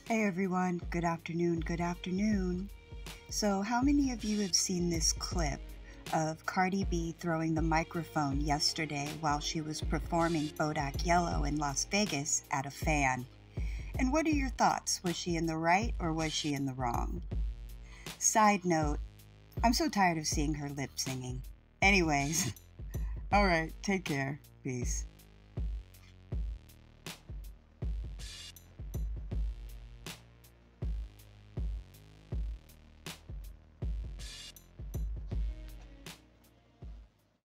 Hey everyone, good afternoon, good afternoon. So, how many of you have seen this clip of Cardi B throwing the microphone yesterday while she was performing Bodak Yellow in Las Vegas at a fan? And what are your thoughts? Was she in the right or was she in the wrong? Side note, I'm so tired of seeing her lip singing. Anyways, alright, take care. Peace.